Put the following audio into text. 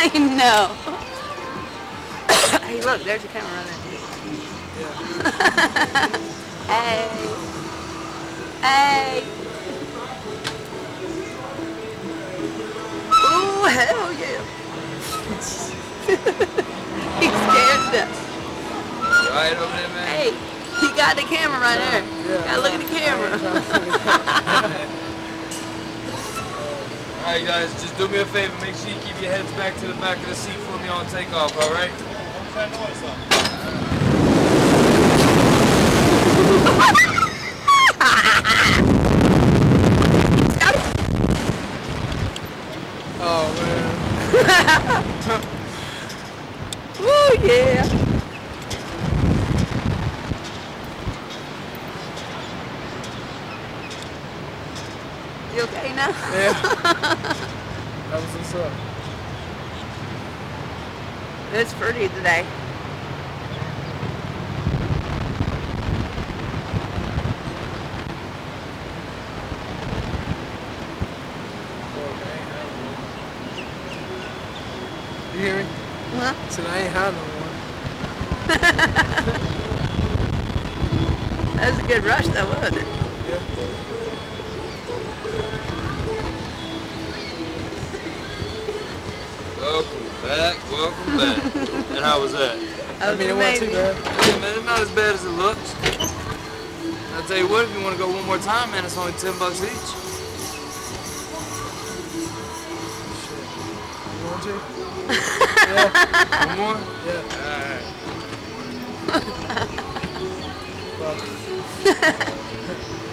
I know. Hey, look, there's your camera running. Yeah. Hey. Hey. Ooh, hell yeah. He's scared to death. Right over there, man. Hey, he got the camera right there. Yeah. Gotta look at the camera. Alright guys, just do me a favor, make sure you keep your heads back to the back of the seat for me on takeoff, alright? Oh man. Woo, yeah. You okay now? Yeah. That was what's up. It's pretty today. You hear me? Huh? Said I ain't had no one. That was a good rush though, wasn't it? Yeah. Welcome back, welcome back. And how was that? That was it wasn't too amazing. bad. Yeah, man, it's not as bad as it looks. I'll tell you what, if you want to go one more time, man, it's only $10 each. You want to? Yeah. One more? Yeah. Alright. Well.